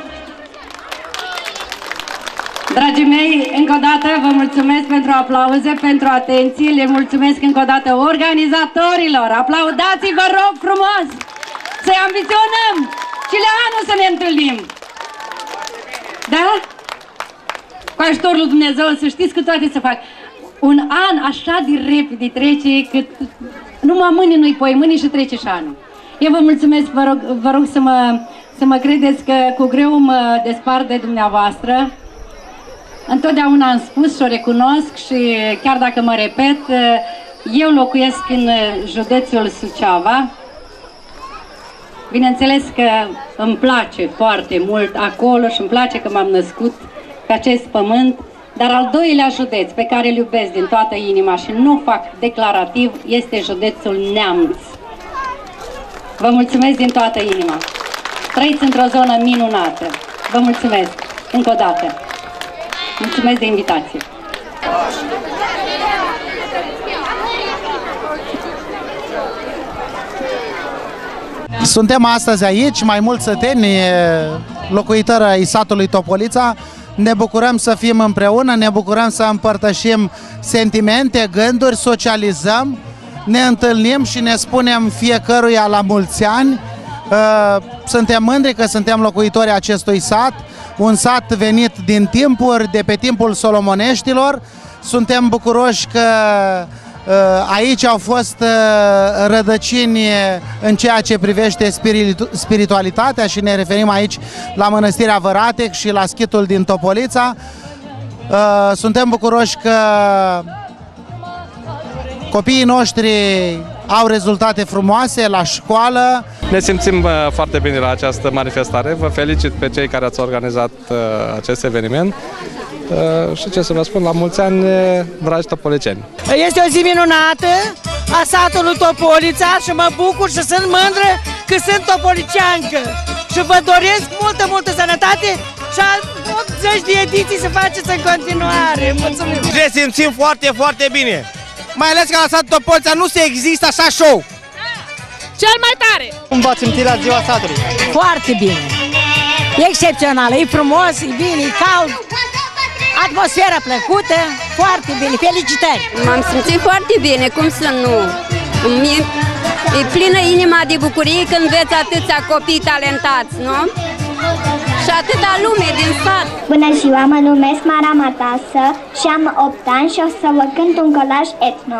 Dragii mei, încă o dată vă mulțumesc pentru aplauze, pentru atenție, le mulțumesc încă o dată organizatorilor. Aplaudați-i, vă rog frumos! Să-i ambiționăm și la anul să ne întâlnim. Da? Cu ajutorul lui Dumnezeu, să știți că toate se fac. Un an așa de repede trece, cât numai mâini nu-i poi mâini și trece și anul. Eu vă mulțumesc, vă rog, vă rog să, mă, să mă credeți că cu greu mă despart de dumneavoastră. Întotdeauna am spus și o recunosc și chiar dacă mă repet, eu locuiesc în județul Suceava. Bineînțeles că îmi place foarte mult acolo și îmi place că m-am născut pe acest pământ, dar al doilea județ pe care îl iubesc din toată inima și nu fac declarativ este județul Neamț. Vă mulțumesc din toată inima. Trăiți într-o zonă minunată. Vă mulțumesc încă o dată. Mulțumesc de invitație. Suntem astăzi aici, mai mulți săteni, locuitori ai satului Topolița. Ne bucurăm să fim împreună, ne bucurăm să împărtășim sentimente, gânduri, socializăm, ne întâlnim și ne spunem fiecăruia la mulți ani. Suntem mândri că suntem locuitori acestui sat, un sat venit din timpuri, de pe timpul solomoneștilor. Suntem bucuroși că aici au fost rădăcini în ceea ce privește spiritualitatea și ne referim aici la Mănăstirea Văratec și la schitul din Topolița. Suntem bucuroși că copiii noștri au rezultate frumoase la școală. Ne simțim foarte bine la această manifestare. Vă felicit pe cei care ați organizat acest eveniment. Și ce să vă spun, la mulți ani, dragi topoliceni. Este o zi minunată a satului Topolița și mă bucur și sunt mândră că sunt topoliceancă. Și vă doresc multă, multă sănătate și optzeci de ediții să faceți în continuare. Mulțumim! Ne simțim foarte, foarte bine. Mai ales că la satul Topolița nu se există așa show. Cel mai tare! Cum v-ați simțit la ziua satului? Foarte bine! E excepțional, e frumos, e bine, e cald. Atmosfera plăcută, foarte bine, felicitări! M-am simțit foarte bine, cum să nu? E plină inima de bucurie când veți atâția copii talentați, nu? Și atâta lume din sat! Bună ziua, mă numesc Mara Matasă și am opt ani și o să vă cânt un colaj etno.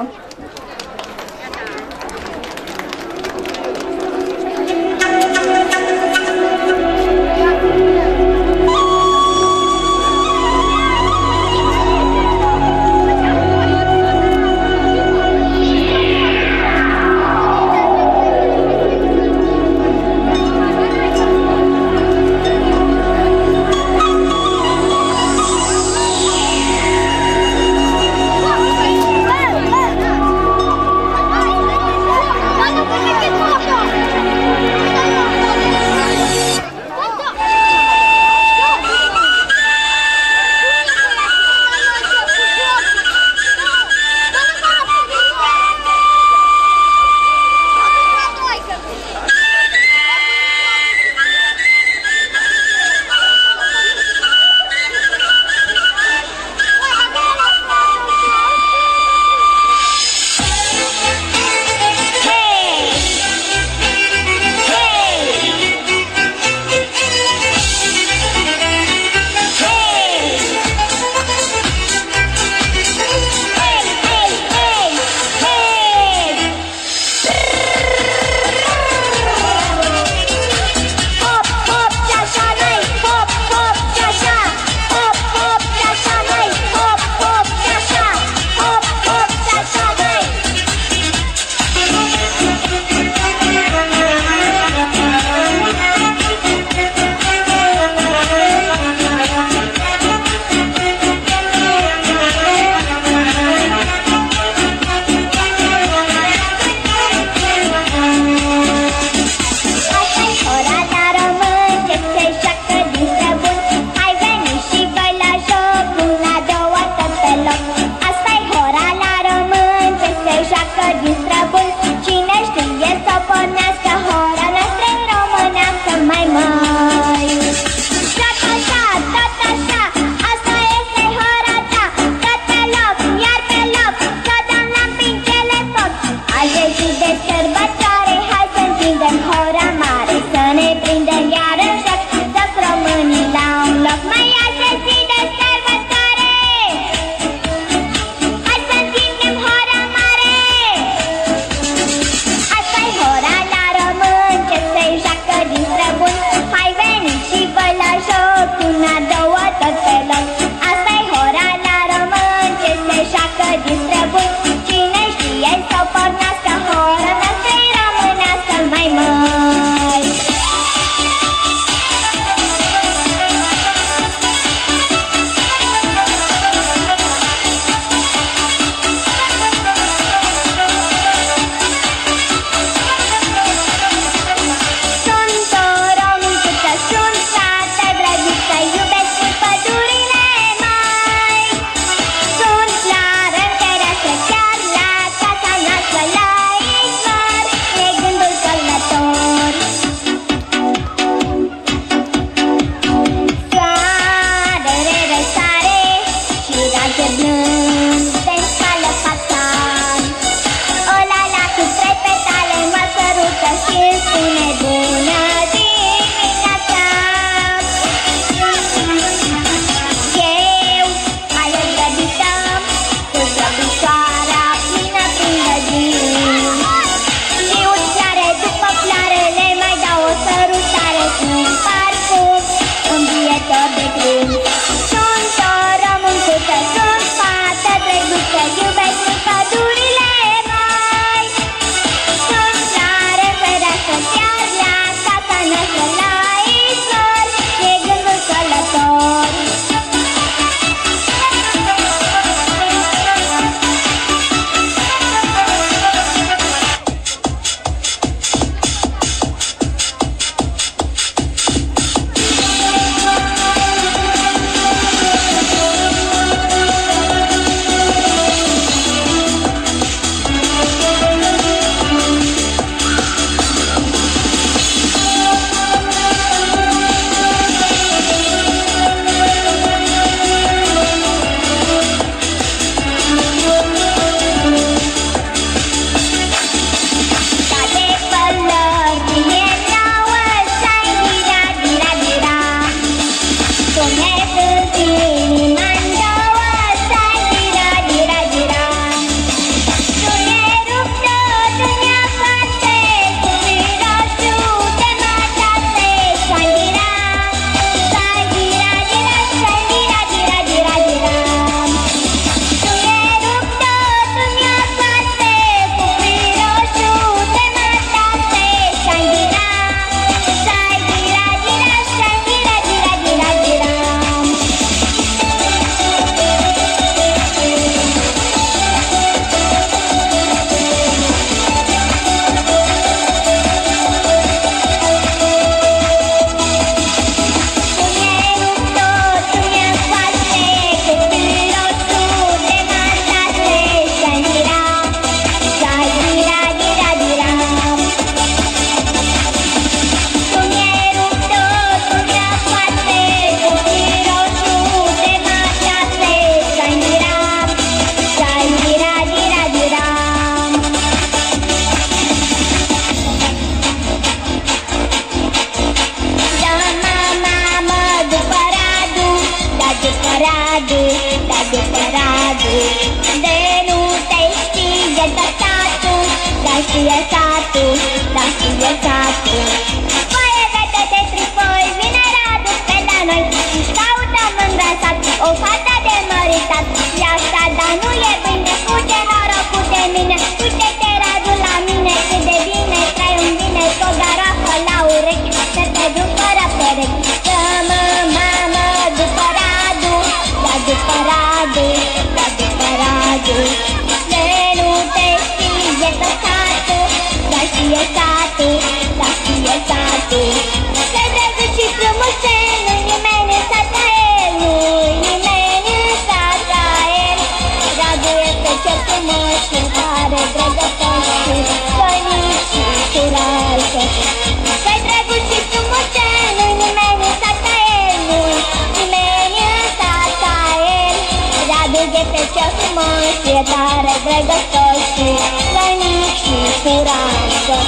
după Radu. De nu te știe tot satul, dar știe satul, dar știe satul. Foaie verde de tricoi, vine Radu pe la noi, își caută mândra sat, o fată de măritat. E așa, dar nu e bine, uite norocul de mine, uite-te Radu la mine, cât de bine trai un bine, cu o garafă la urechi, să te duc fără perechi. Să-mă, mamă, după Radu, ia după Radu, ia după Radu. De nu te știe tot satul, dar știe satul, dar știe satul. Că-i drăguț și frumușel, nu-i nimeni în sata el, nu-i nimeni în sata el. Radu este cel frumos și tare drăgătos și voinic și curajos. Că-i drăguț și frumușel, nu-i nimeni în sata el, nu-i nimeni în sata el. Radu este cel frumos și tare drăgătos și voinic și curajos.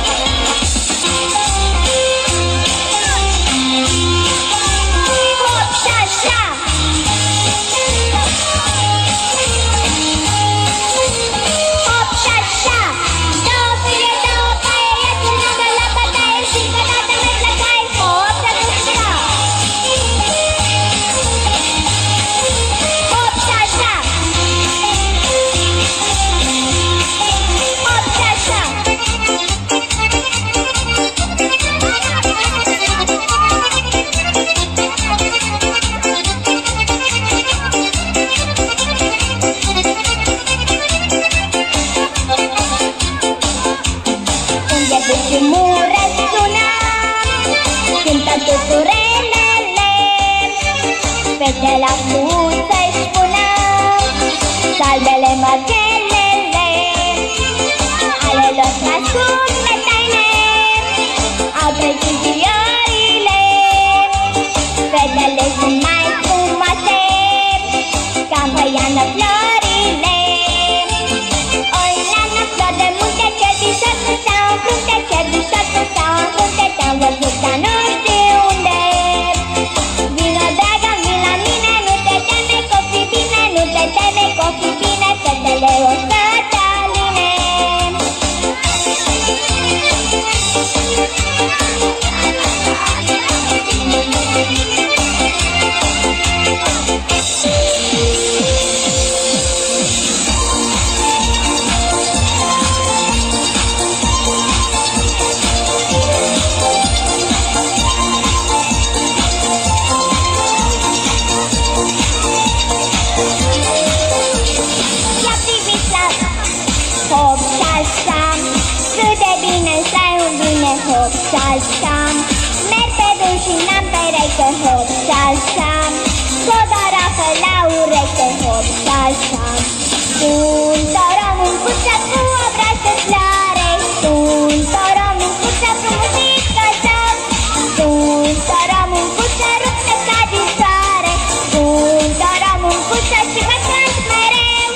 Hop și așa! Hop și așa! Două fire, două paie, ia-ți lângă la bătaie și încă dată mergi la cai. Hop și așa! Hop și așa! Hop și așa! Unde duci mure sună, cântă tuturelele, fetele ascult să-i spună, salvele mărgelele, ale lor n-ascult pe taine, au trecut ziorile, fetele sunt mai frumoase, ca în păiană florile. Oi, nana, flor de munte, ce visat nu s-au în frunte, ce visat nu s-au în frunte, te-am văzut, dar nu știu unde. Vino, dragă, vin la mine, nu te teme că-o fi bine, nu te teme că-o fi bine, fetele o să te aline. Ia priviți la hop și așa, cât de bine stai un bine, hop și așa. Merg pe drum și n-am pereche, hop și așa, cu o garafă la ureche, hop și așa. Sunt o româncuță cu obraz de floare, sunt o româncuță frumușică așa, sunt o româncuță ruptă ca din soare, sunt o româncuță și vă cânt mereu.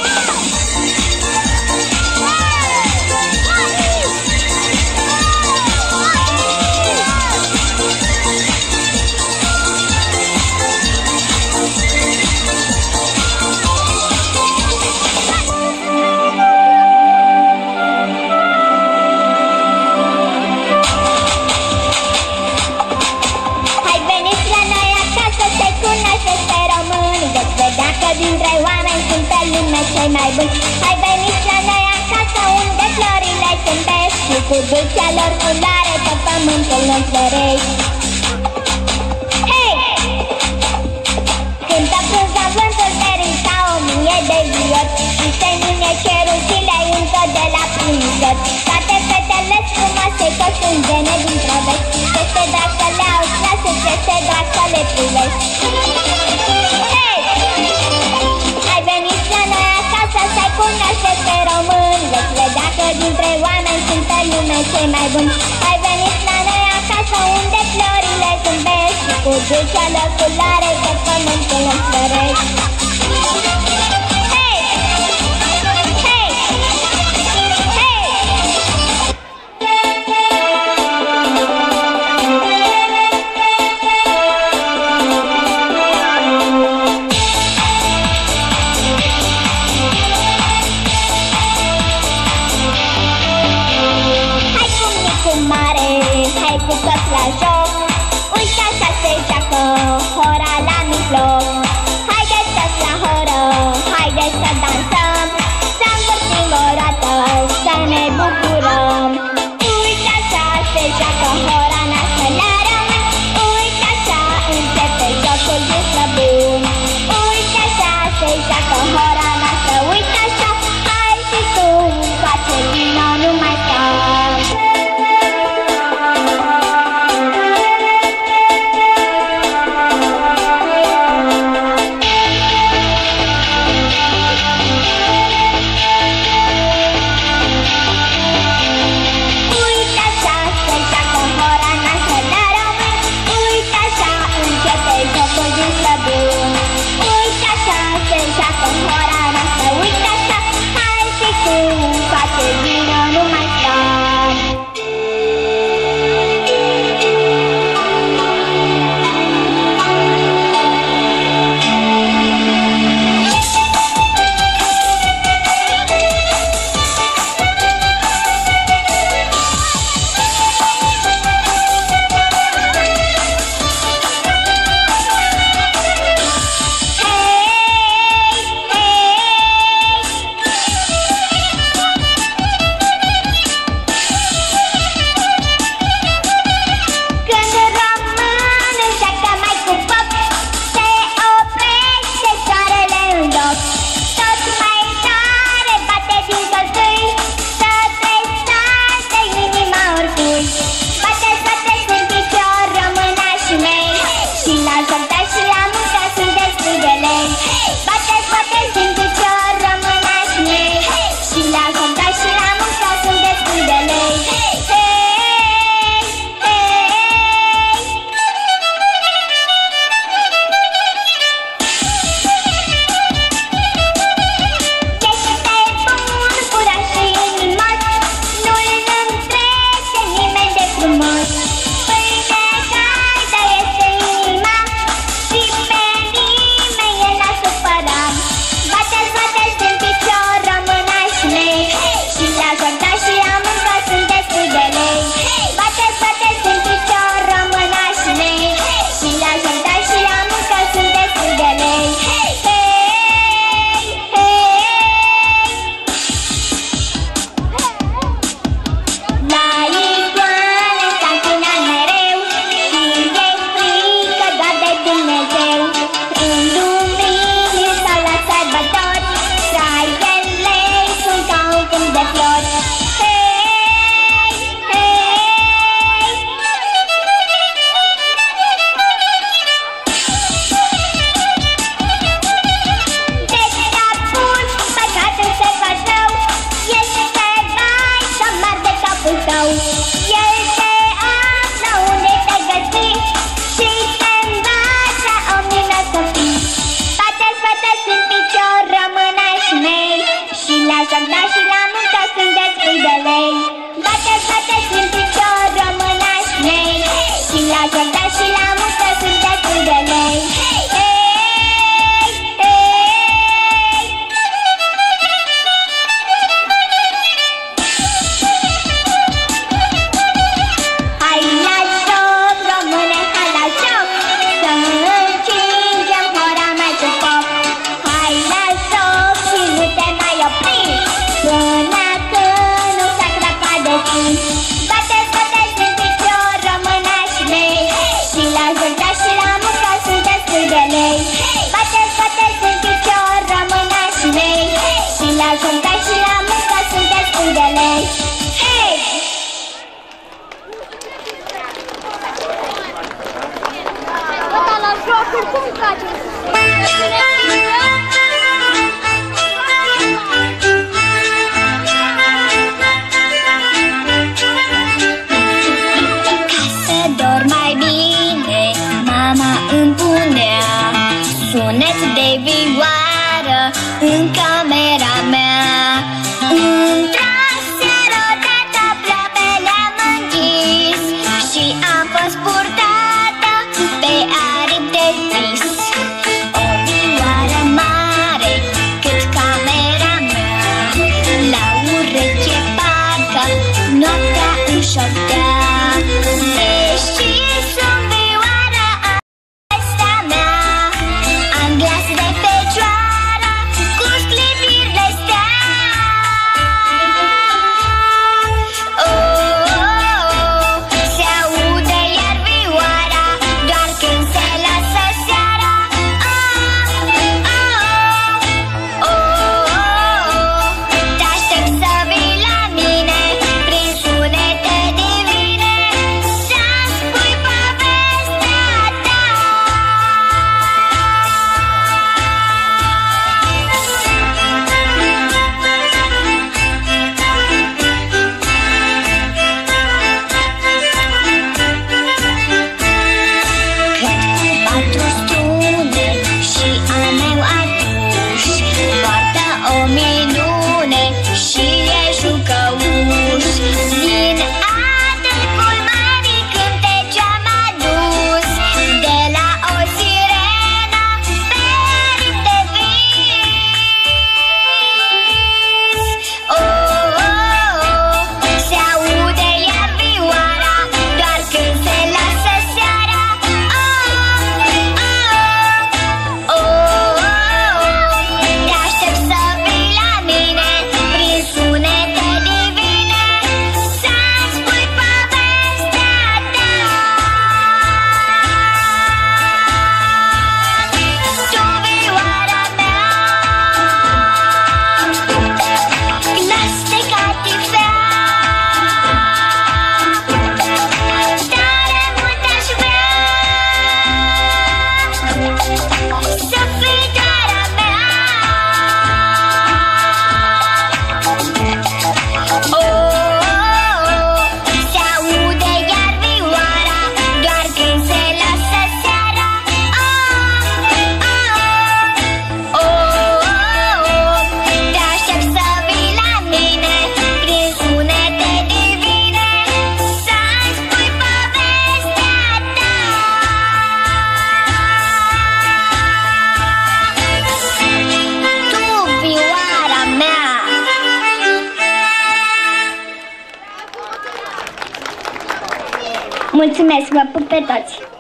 Hai veniți la noi acasă să-i cunoașteți pe români, veți vedea că dintre oameni sunt pe lume cei mai buni. Hai veniți la noi acasă unde florile sunt best și cu dulcea lor culoare tot pământul înflorește. Hei! Cântă frunza vântul de rând ca o mie de viori, și senină cerul zilei încă de la primizor. Toate fetele frumoase coșunzene dintr-o veci, ce-ți drag să le auzi clasă, ce-ți drag să le privești. Hei! Hai veniți la noi acasă să-i cunoașteți pe români, veți vedea că dintre oameni sunt pe lume cei mai buni. Hai veniți la noi acasă unde florile sunt best și cu dulcea lor culoare tot pământul înflorește. Hei! Hei! Hei! spirelei. Bateți, bateți în picior, românașii mei, și la cânta și la muncă sunteți spirelei. Hei! Ăsta la jocuri, cum faceți? Sunet de vioară în camera mea. Într-o odată aproape le-am închis și am fost purtată pe aripi de vis. O vioară mare cât camera mea, la ureche parcă noaptea îmi șoptea. Deși sunt vioară asta mea, am glas de fecioară cu sclipiri de stea. Oh, oh, oh, se aude iar vioara doar când se lasă seara. Oh, oh, oh, oh, oh, te-aștept să vii la mine prin sunete divine, să-mi spui povestea ta. Cât cu patru strune și al meu atunci poartă o minune și e jucăuș. Din adâncul mării cântece am adus de la o sirenă pe aripi de vis. Oh, oh, oh, se aude iar vioara doar când se lasă seara. Oh, oh, oh, oh, te aștept să vii la mine prin sunete divine, să-mi spui povestea ta. Tu, vioara mea, glas de catifea, tare mult aș vrea să fii doar a mea. Oh, oh, oh, se aude iar vioara doar când se lasă seara. Oh, oh, oh, oh, te aștept să vii la mine prin sunete divine, să-mi spui povestea ta. Tu, vioara mea. Mulțumesc, vă pup pe toți!